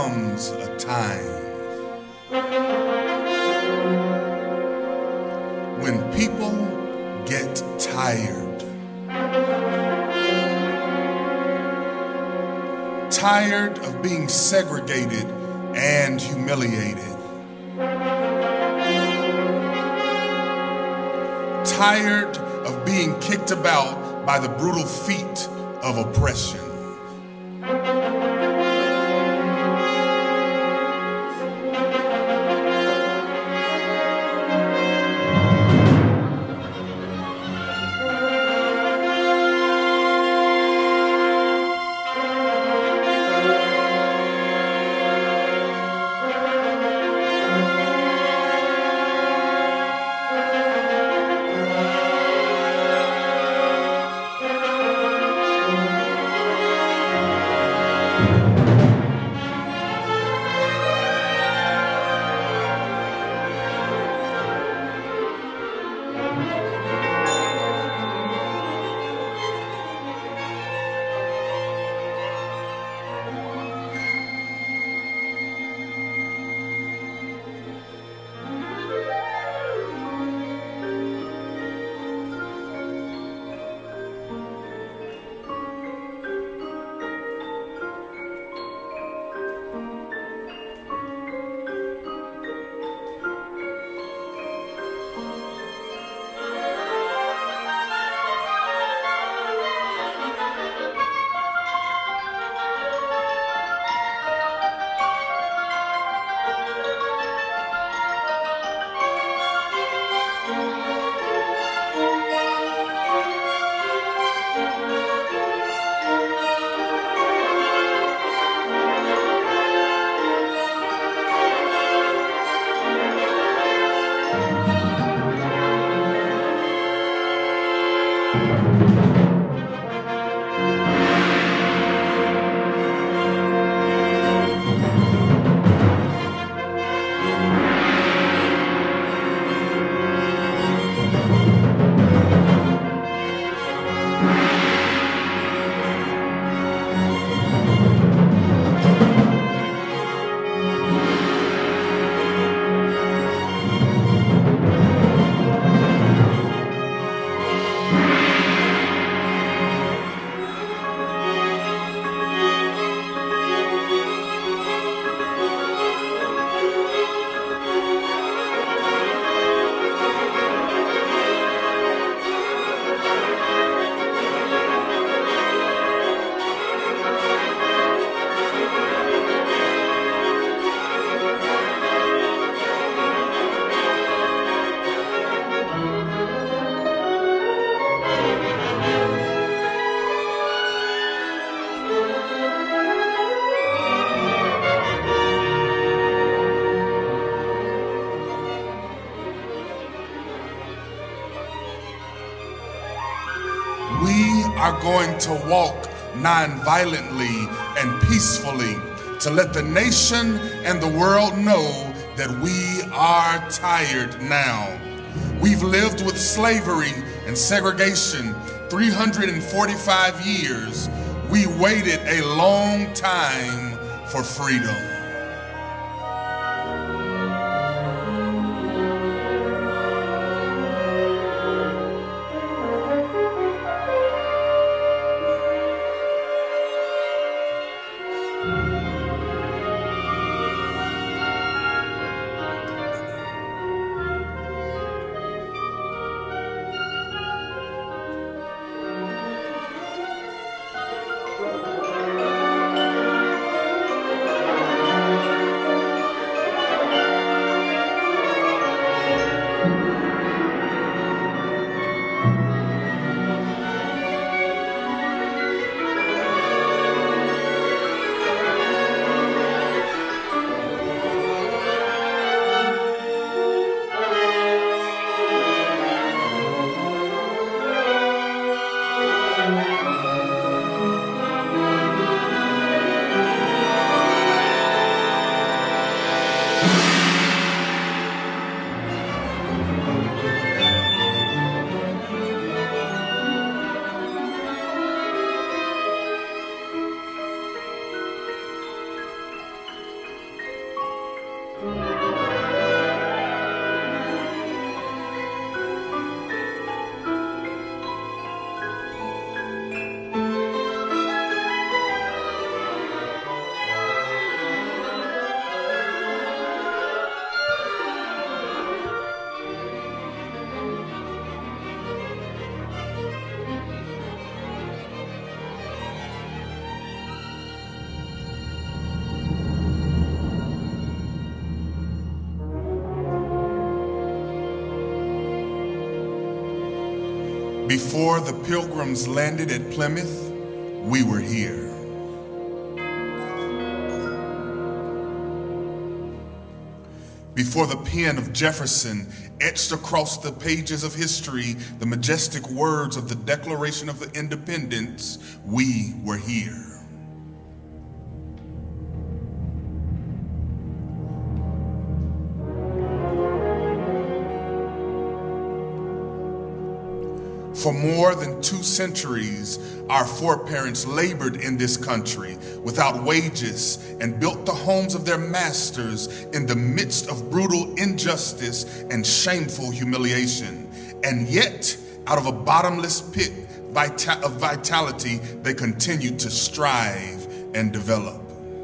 comes a time when people get tired. Tired of being segregated and humiliated. Tired of being kicked about by the brutal feet of oppression. Are going to walk non-violently and peacefully to let the nation and the world know that we are tired now. We've lived with slavery and segregation 345 years. We waited a long time for freedom. Before the Pilgrims landed at Plymouth, we were here. Before the pen of Jefferson etched across the pages of history the majestic words of the Declaration of Independence, we were here. For more than 2 centuries, our foreparents labored in this country without wages and built the homes of their masters in the midst of brutal injustice and shameful humiliation. And yet, out of a bottomless pit of vitality, they continued to strive and develop.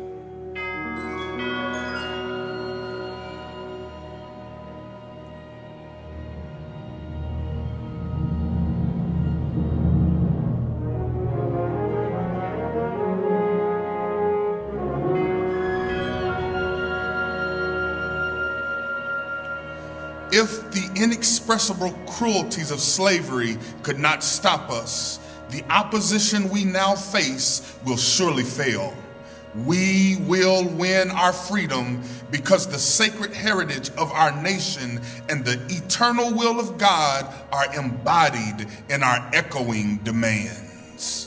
If the inexpressible cruelties of slavery could not stop us, the opposition we now face will surely fail. We will win our freedom because the sacred heritage of our nation and the eternal will of God are embodied in our echoing demands.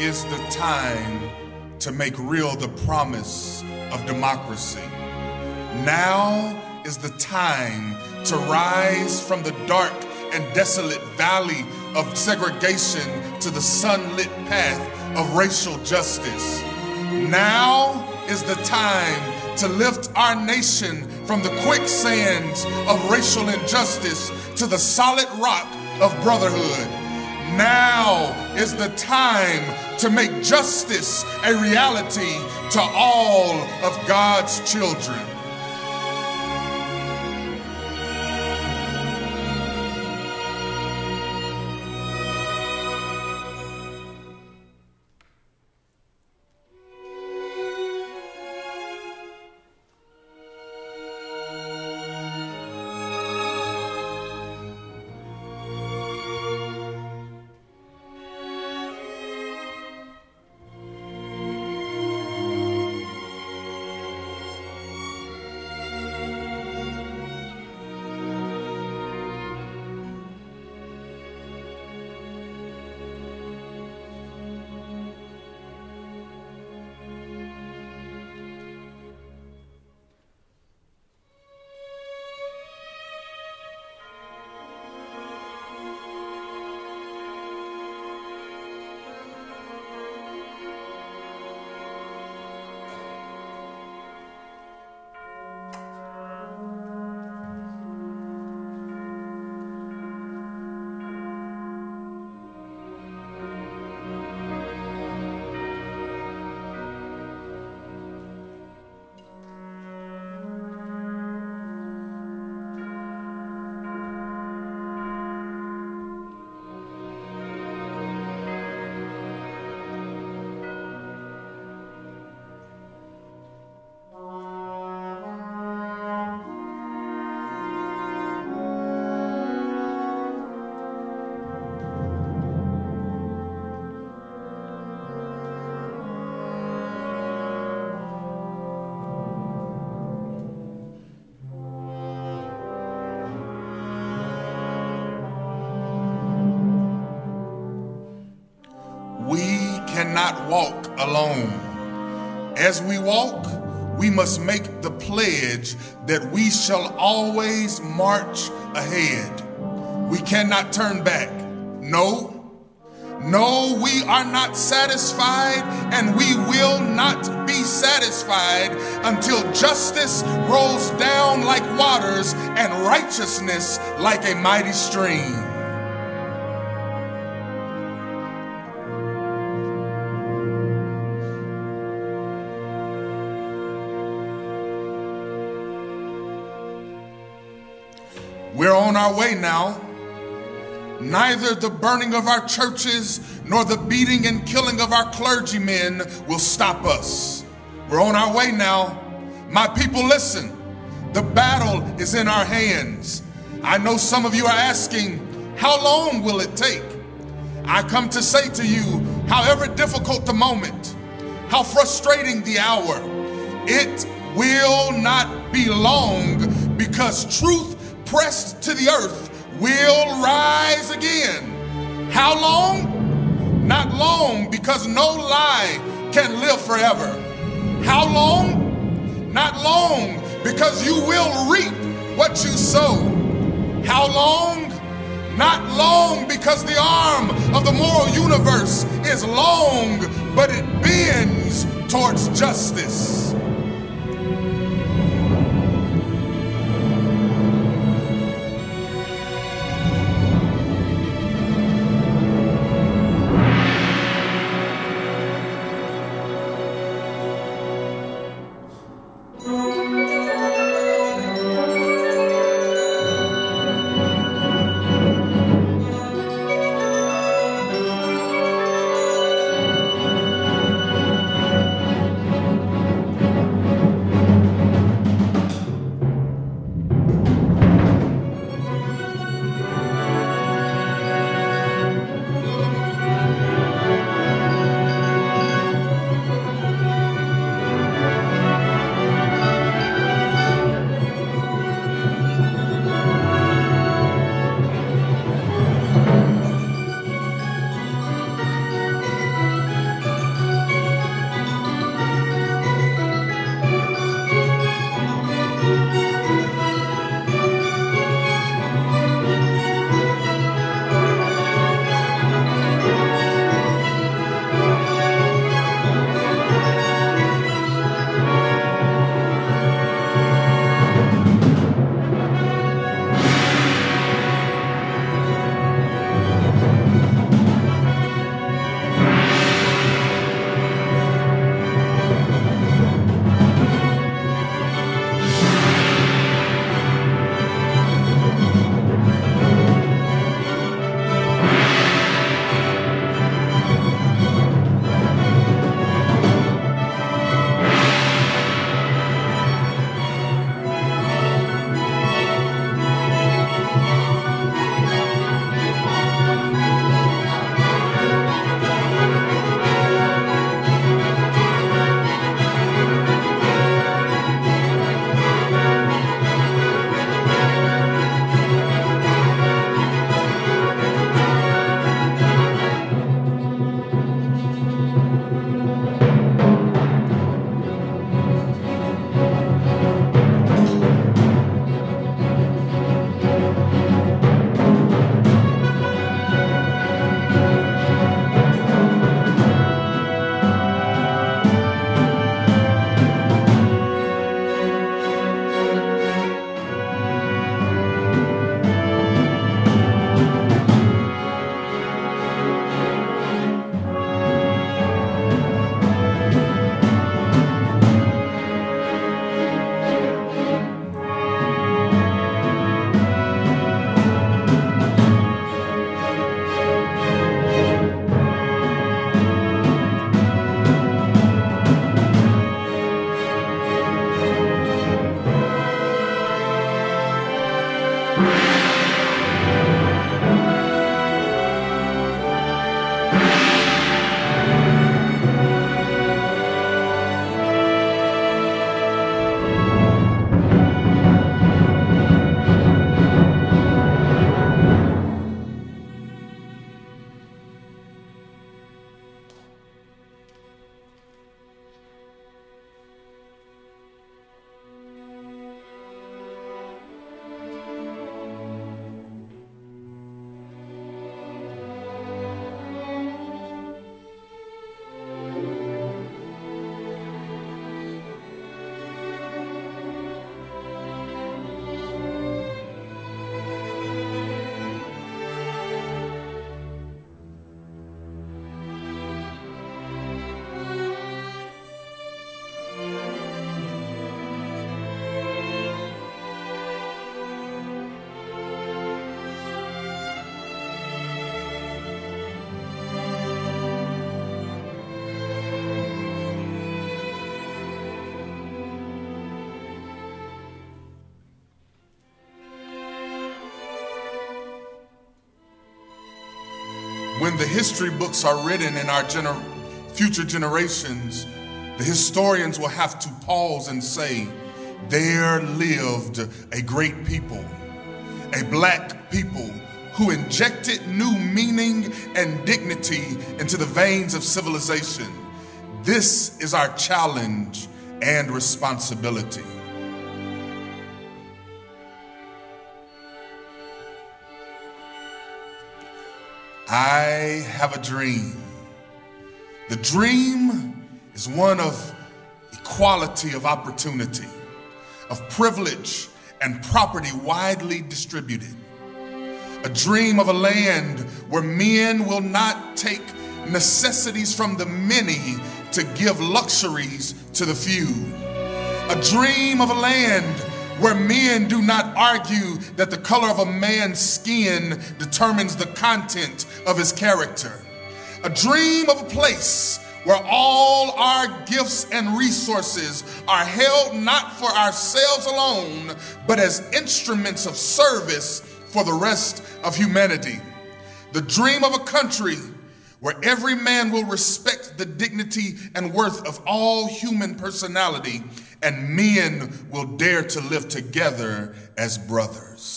is the time to make real the promise of democracy. Now is the time to rise from the dark and desolate valley of segregation to the sunlit path of racial justice. Now is the time to lift our nation from the quicksands of racial injustice to the solid rock of brotherhood. Now is the time to make justice a reality to all of God's children. Cannot walk alone. As we walk, we must make the pledge that we shall always march ahead. We cannot turn back. No, we are not satisfied, and we will not be satisfied until justice rolls down like waters and righteousness like a mighty stream. We're on our way now. Neither the burning of our churches nor the beating and killing of our clergymen will stop us. We're on our way now. My people, listen. The battle is in our hands. I know some of you are asking, how long will it take? I come to say to you, however difficult the moment, how frustrating the hour, it will not be long, because truth pressed to the earth will rise again. How long? Not long, because no lie can live forever. How long? Not long, because you will reap what you sow. How long? Not long, because the arm of the moral universe is long, but it bends towards justice. When the history books are written in our future generations, the historians will have to pause and say, there lived a great people, a black people who injected new meaning and dignity into the veins of civilization. This is our challenge and responsibility. I have a dream. The dream is one of equality of opportunity, of privilege and property widely distributed. A dream of a land where men will not take necessities from the many to give luxuries to the few. A dream of a land where men do not argue that the color of a man's skin determines the content of his character. A dream of a place where all our gifts and resources are held not for ourselves alone, but as instruments of service for the rest of humanity. The dream of a country where every man will respect the dignity and worth of all human personality, and men will dare to live together as brothers.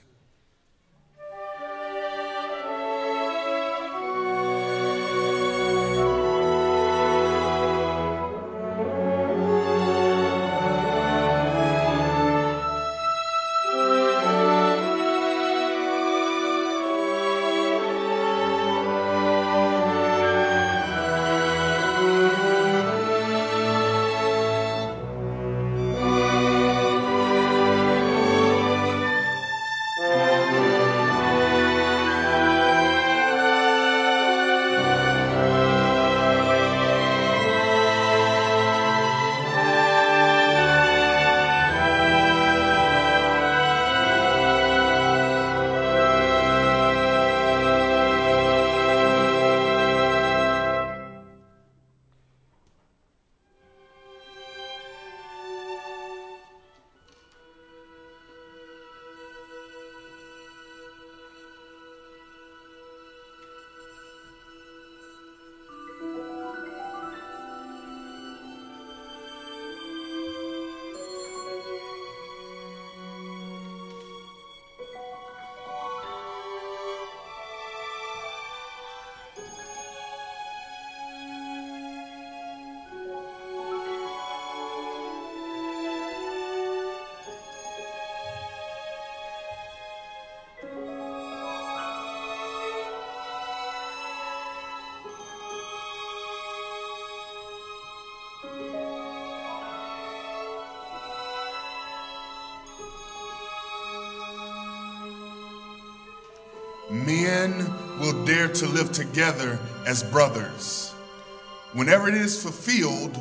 Men will dare to live together as brothers. Whenever it is fulfilled,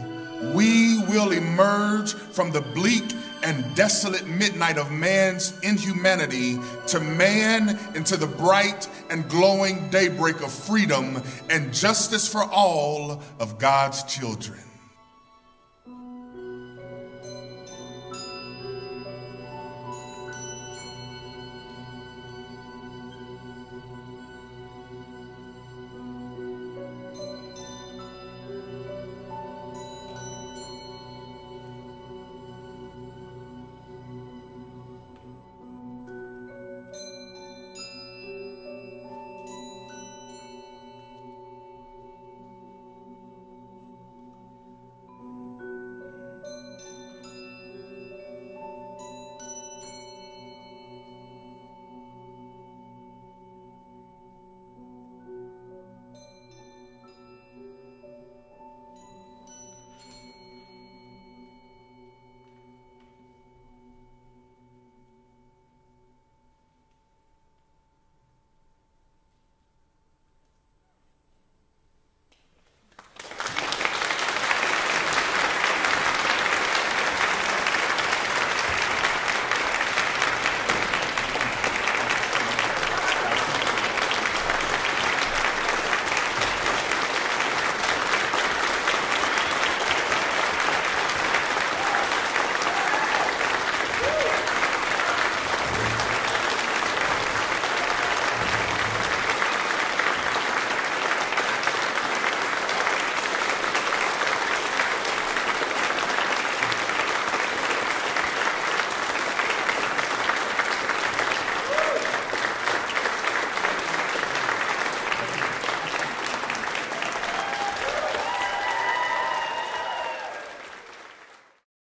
we will emerge from the bleak and desolate midnight of man's inhumanity to man into the bright and glowing daybreak of freedom and justice for all of God's children.